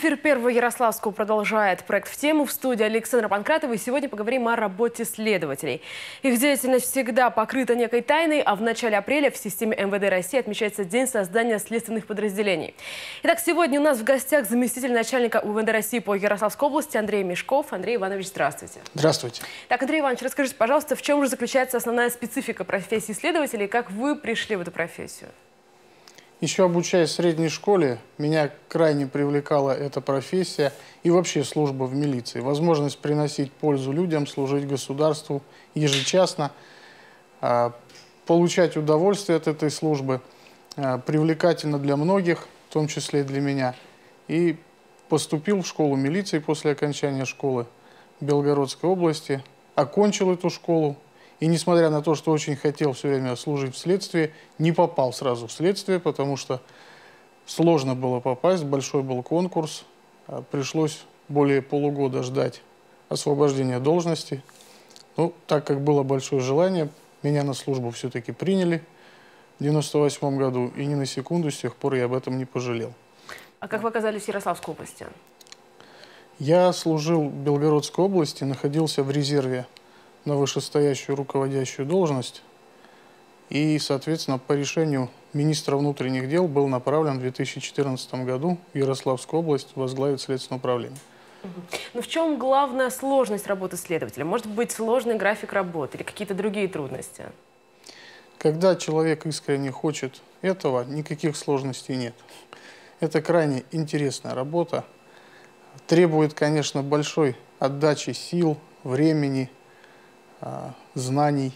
Эфир Первого Ярославского продолжает проект «В тему». В студии Александра Панкратова. И сегодня поговорим о работе следователей. Их деятельность всегда покрыта некой тайной, а в начале апреля в системе МВД России отмечается День создания следственных подразделений. Итак, сегодня у нас в гостях заместитель начальника УВД России по Ярославской области Андрей Мешков. Андрей Иванович, здравствуйте. Здравствуйте. Так, Андрей Иванович, расскажите, пожалуйста, в чем же заключается основная специфика профессии следователя и как вы пришли в эту профессию? Еще обучаясь в средней школе, меня крайне привлекала эта профессия и вообще служба в милиции. Возможность приносить пользу людям, служить государству ежечасно, получать удовольствие от этой службы, привлекательно для многих, в том числе и для меня. И поступил в школу милиции после окончания школы в Белгородской области, окончил эту школу. И несмотря на то, что очень хотел все время служить в следствии, не попал сразу в следствие, потому что сложно было попасть, большой был конкурс. Пришлось более полугода ждать освобождения должности. Ну, так как было большое желание, меня на службу все-таки приняли в 1998 году. И ни на секунду с тех пор я об этом не пожалел. А как вы оказались в Ярославской области? Я служил в Белгородской области, находился в резерве на вышестоящую руководящую должность и, соответственно, по решению министра внутренних дел был направлен в 2014 году в Ярославскую область возглавить следственное управление. Но в чем главная сложность работы следователя? Может быть, сложный график работы или какие-то другие трудности? Когда человек искренне хочет этого, никаких сложностей нет. Это крайне интересная работа. Требует, конечно, большой отдачи сил, времени, знаний,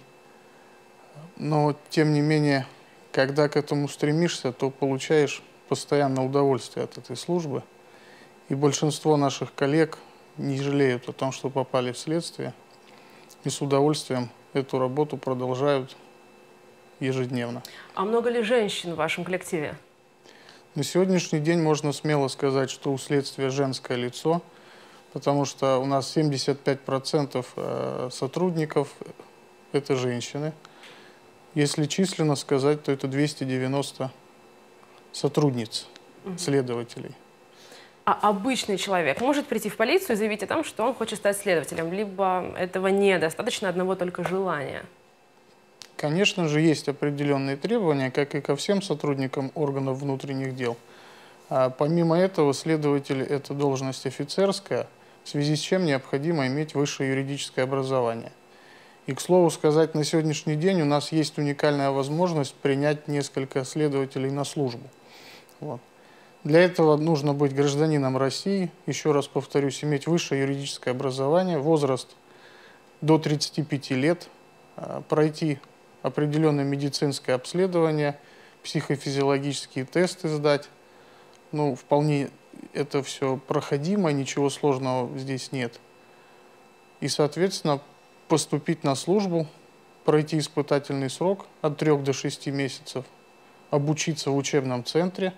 но тем не менее, когда к этому стремишься, то получаешь постоянно удовольствие от этой службы. И большинство наших коллег не жалеют о том, что попали в следствие, и с удовольствием эту работу продолжают ежедневно. А много ли женщин в вашем коллективе? На сегодняшний день можно смело сказать, что у следствия женское лицо, потому что у нас 75% сотрудников – это женщины. Если численно сказать, то это 290 сотрудниц, следователей. А обычный человек может прийти в полицию и заявить о том, что он хочет стать следователем, либо этого недостаточно одного только желания? Конечно же, есть определенные требования, как и ко всем сотрудникам органов внутренних дел. Помимо этого, следователь – это должность офицерская, в связи с чем необходимо иметь высшее юридическое образование. И, к слову сказать, на сегодняшний день у нас есть уникальная возможность принять несколько следователей на службу. Вот. Для этого нужно быть гражданином России, еще раз повторюсь, иметь высшее юридическое образование, возраст до 35 лет, пройти определенное медицинское обследование, психофизиологические тесты сдать. Ну, вполне это все проходимо, ничего сложного здесь нет. И, соответственно, поступить на службу, пройти испытательный срок от 3 до 6 месяцев, обучиться в учебном центре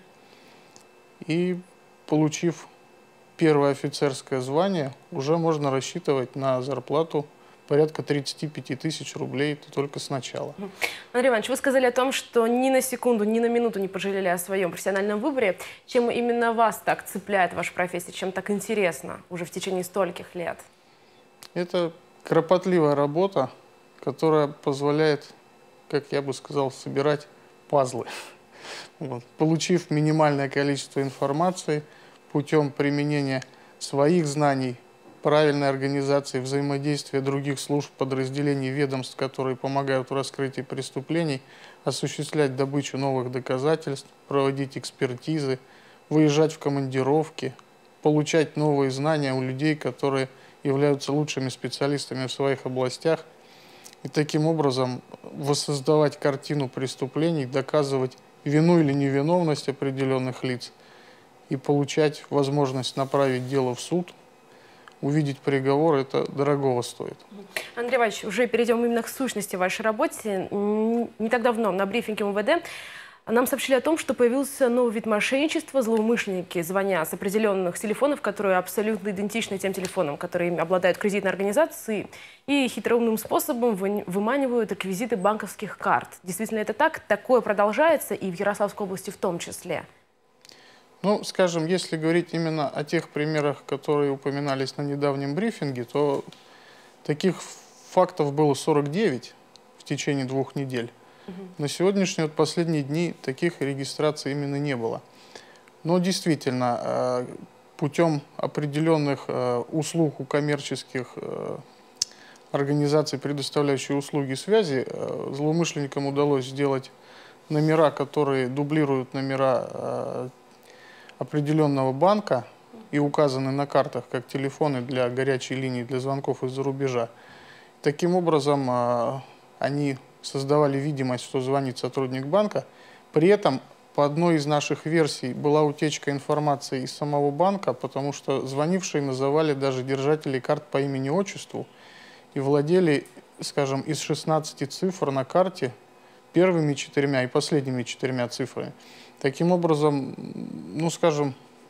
и, получив первое офицерское звание, уже можно рассчитывать на зарплату порядка 35 тысяч рублей, это только сначала. Андрей Иванович, вы сказали о том, что ни на секунду, ни на минуту не пожалели о своем профессиональном выборе. Чем именно вас так цепляет ваша профессия, чем так интересно уже в течение стольких лет? Это кропотливая работа, которая позволяет, как я бы сказал, собирать пазлы. Вот. Получив минимальное количество информации путем применения своих знаний, правильной организации взаимодействия других служб, подразделений, ведомств, которые помогают в раскрытии преступлений, осуществлять добычу новых доказательств, проводить экспертизы, выезжать в командировки, получать новые знания у людей, которые являются лучшими специалистами в своих областях, и таким образом воссоздавать картину преступлений, доказывать вину или невиновность определенных лиц и получать возможность направить дело в суд, увидеть приговор, это дорогого стоит. Андрей Иванович, уже перейдем именно к сущности вашей работы. Не так давно на брифинге МВД нам сообщили о том, что появился новый вид мошенничества. Злоумышленники звонят с определенных телефонов, которые абсолютно идентичны тем телефонам, которые обладают кредитной организацией, и хитроумным способом выманивают реквизиты банковских карт. Действительно это так? Такое продолжается и в Ярославской области в том числе? Ну, скажем, если говорить именно о тех примерах, которые упоминались на недавнем брифинге, то таких фактов было 49 в течение 2 недель. На сегодняшние последние дни таких регистраций именно не было. Но действительно, путем определенных услуг у коммерческих организаций, предоставляющих услуги связи, злоумышленникам удалось сделать номера, которые дублируют номера определенного банка и указаны на картах как телефоны для горячей линии для звонков из-за рубежа. Таким образом, они создавали видимость, что звонит сотрудник банка. При этом по одной из наших версий была утечка информации из самого банка, потому что звонившие называли даже держателей карт по имени-отчеству и владели, скажем, из 16 цифр на карте первыми 4 и последними 4 цифрами. Таким образом, ну, скажем,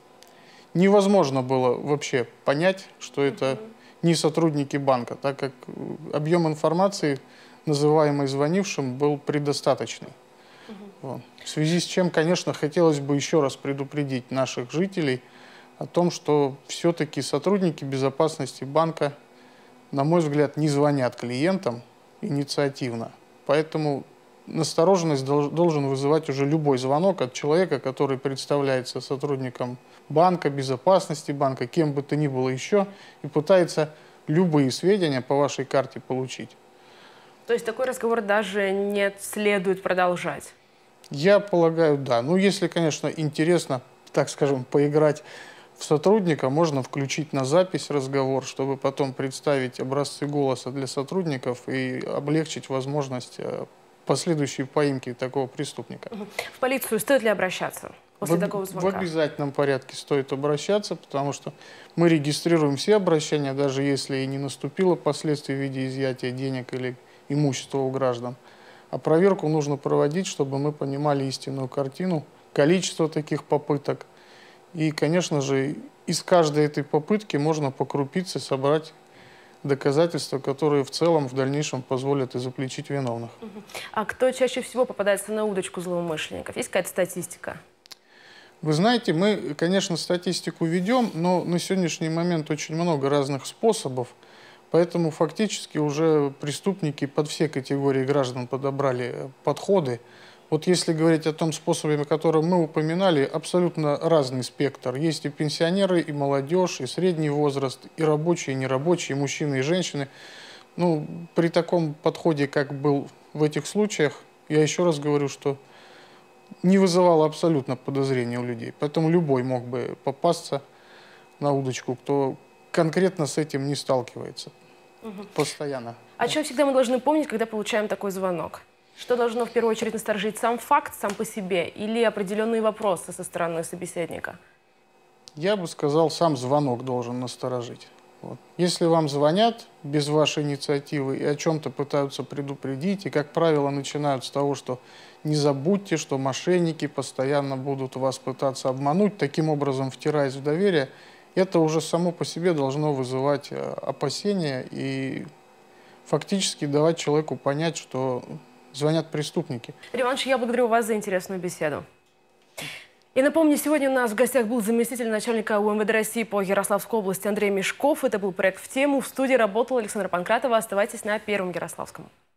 невозможно было вообще понять, что это не сотрудники банка, так как объем информации, называемый звонившим, был предостаточный. Вот. В связи с чем, конечно, хотелось бы еще раз предупредить наших жителей о том, что все-таки сотрудники безопасности банка, на мой взгляд, не звонят клиентам инициативно. Поэтому настороженность должен вызывать уже любой звонок от человека, который представляется сотрудником банка, безопасности банка, кем бы то ни было еще, и пытается любые сведения по вашей карте получить. То есть такой разговор даже не следует продолжать? Я полагаю, да. Ну, если, конечно, интересно, так скажем, поиграть в сотрудника, можно включить на запись разговор, чтобы потом представить образцы голоса для сотрудников и облегчить возможность последующей поимки такого преступника. В полицию стоит ли обращаться после такого звонка? В обязательном порядке стоит обращаться, потому что мы регистрируем все обращения, даже если и не наступило последствий в виде изъятия денег или имущества у граждан. А проверку нужно проводить, чтобы мы понимали истинную картину, количество таких попыток. И, конечно же, из каждой этой попытки можно по крупице собрать доказательства, которые в целом в дальнейшем позволят изобличить виновных. А кто чаще всего попадается на удочку злоумышленников? Есть какая-то статистика? Вы знаете, мы, конечно, статистику ведем, но на сегодняшний момент очень много разных способов, поэтому фактически уже преступники под все категории граждан подобрали подходы. Вот если говорить о том способе, о котором мы упоминали, абсолютно разный спектр. Есть и пенсионеры, и молодежь, и средний возраст, и рабочие, и нерабочие, и мужчины, и женщины. Ну, при таком подходе, как был в этих случаях, я еще раз говорю, что не вызывало абсолютно подозрения у людей. Поэтому любой мог бы попасться на удочку, кто конкретно с этим не сталкивается постоянно. О чем всегда мы должны помнить, когда получаем такой звонок? Что должно в первую очередь насторожить? Сам факт сам по себе или определенные вопросы со стороны собеседника? Я бы сказал, сам звонок должен насторожить. Вот. Если вам звонят без вашей инициативы и о чем-то пытаются предупредить, и, как правило, начинают с того, что не забудьте, что мошенники постоянно будут вас пытаться обмануть, таким образом втираясь в доверие, это уже само по себе должно вызывать опасения и фактически давать человеку понять, что звонят преступники. Иванович, я благодарю вас за интересную беседу. И напомню, сегодня у нас в гостях был заместитель начальника УМВД России по Ярославской области Андрей Мешков. Это был проект «В тему». В студии работала Александра Панкратова. Оставайтесь на Первом Ярославском.